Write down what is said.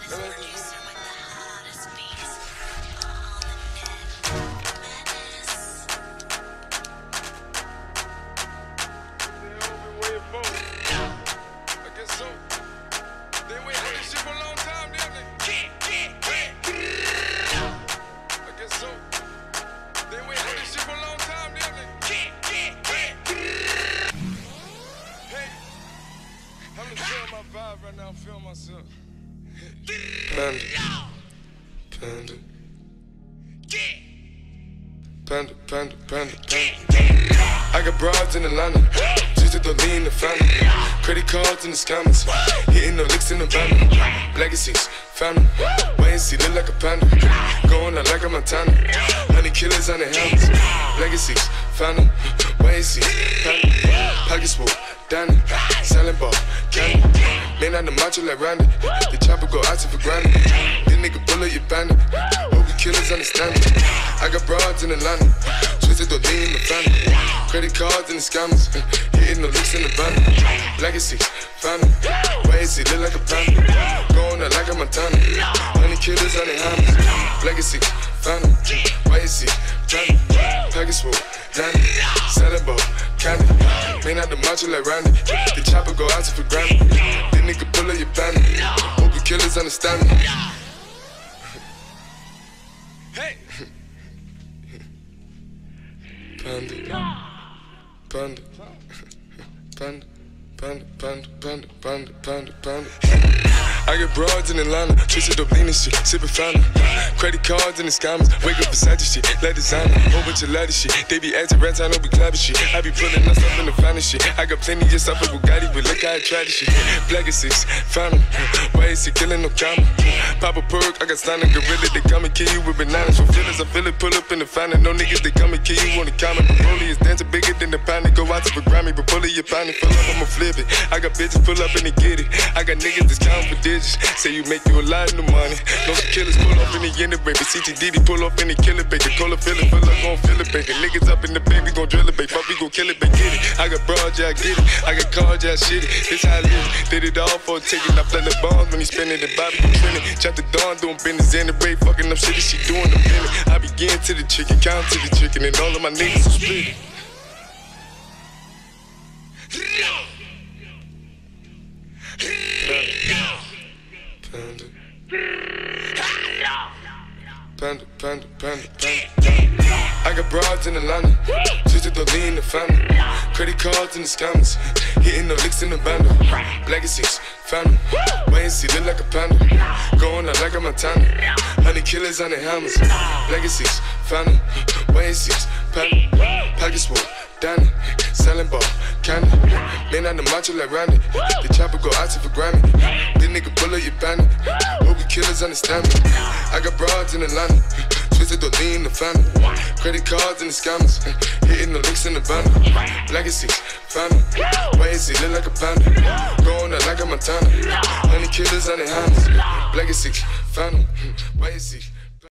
Right now, I'm feeling myself. Panda. Panda. Panda, panda, panda, panda. I got broads in Atlanta, just to lean in the family. Credit cards in the scammers, hitting the licks in the van. Legacies, family, wait and see, look like a panda. Going out like a Montana, honey killers on the helmets. Legacies, family, wait and see, family. Pockets full, Danny, selling ball, candy. Man on the macho like Randy, the chopper go out for granted. This nigga bullet, you bandit. Hope you killers understand it. I got broads in Atlanta, twisted to lean in the family. Credit cards and the scammers, hitting the licks in the van. Legacies, family, wait and see, look like a panda. Going out like a Montana, honey killers on the hammers. Legacies, family, wait and see, family. Package full, Danny, selling ball, candy. Man out the macho like Randy, the chopper go out for granted. This nigga pull up your bandit. Hope you killers understand me. Hey! Panda, panda, panda, panda, panda, panda, panda, panda, panda. I get broads in Atlanta, twisted up lean and shit, sippin' fountain. Credit cards and the scammers, wake up beside this shit, let designer, whole bunch of ladder shit. They be acting rats, I know we clapping shit. I be pulling us up in the finest shit. I got plenty of stuff with Bugatti, but look how I try this shit. Legacies, family, why is he killing no comma? Pop a perk, I got standing gorilla, they come and kill you with bananas. For feelings, I feel it, pull up in the fountain. No niggas, they come and kill you on the comment. But Broly is dancing bigger than the pound. Go out to the Grammy, but pull it, your pound, pull up, I'ma flip it. I got bitches, pull up and they get it. I got niggas that's counting for digits. Say you make you a lot of money. No killers pull off in the end of baby. CTDD pull off in the killer baby. Cola fill it, fill up, gon' fill it, baby. Niggas up in the baby, gon' drill it, baby. Fuck, we gon' kill it, baby. Get it. I got broad, yeah, I get it. I got cards, yeah, I shit it. This how I live. Did it all for a ticket. I play the bombs when he spinning the Bobby, gon' spin it. Chop the dawn, doing business in the break. Fucking up shit, she doing the minute. I begin to the chicken, count to the chicken, and all of my niggas are split. Panda. Panda, panda, panda, panda. I got broads in Atlanta, twisted to lean in the family. Credit cards and the scammers, hitting the licks in the bundle. Legacies, family, wait and see, look like a panda. Going out like a Montana, honey killers on the hammers. Legacies, family, wait and see, family. Pockets full, Danny, selling ball, candy. Man on the macho like Randy, the chopper go out for Grammy. This nigga pull up your bandit. Hope you killers understand me. I got broads in Atlanta, twisted to lean in the family. Credit cards and the scammers, hitting the licks in the bundle. Legacies, family, wait and see, look like a panda. Going out like a Montana, honey killers on the hammers. Legacies, family, wait and see.